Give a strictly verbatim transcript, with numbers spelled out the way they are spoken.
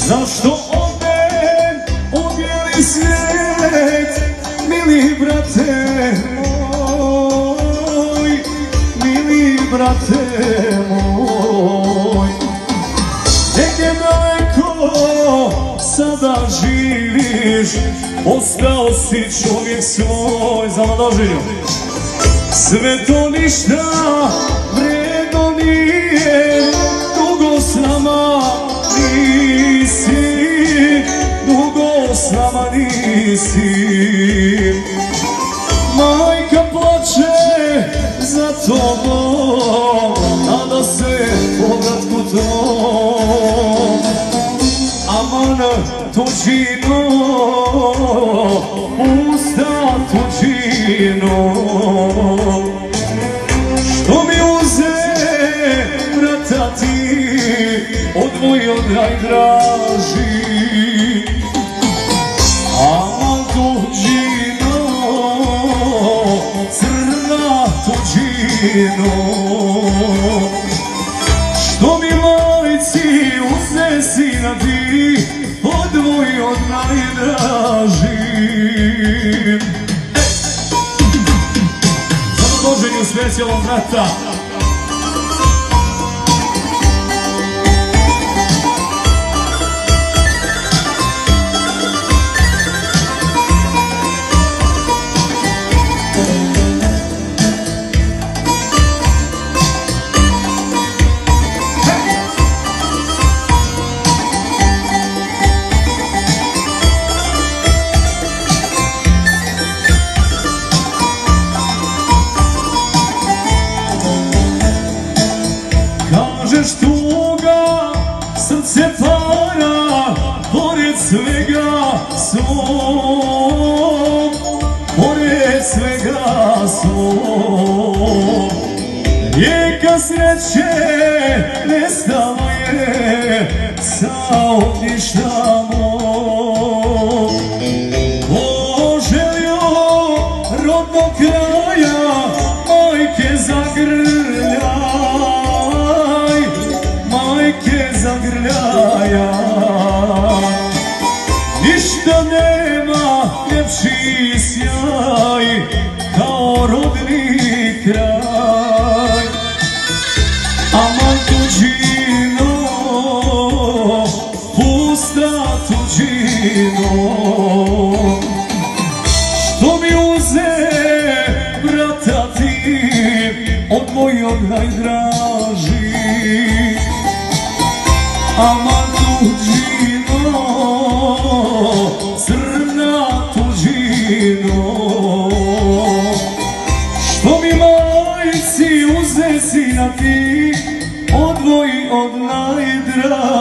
Zašto ode u bijeli svijet, mili brate moj, mili brate moj. Negdje daleko sada živiš, ostao si čovjek svoj. Za mladožilju. Sve to ništa vredno nije, dugo s nama nisi, dugo s nama nisi. Majka plače za tobom, nada se povratku tom. Aman tuđino, pusta tuđino, što mi uze brata ti, odvoj od najdraži. Aman tuđino, crna tuđino, što mi majci uze sina ti, odvoj od najdraži. Za dođenju specijalnog brata. Kažeš tuga, srce para, pored svega svog, pored svega svog. Rijeka sreće nestala je sa ognjišta mog. Poželio rodnog kraja, majke zagrljaj, majke zagrljaja. Ništa nema ljepši sjaj kao rodni kraj. Aman tuđino, pusta tuđino, što mi uze brata ti, odvoj od najdraži. Aman tuđino, crna tuđino, što mi majci uze sina ti, odvoj od najdraži.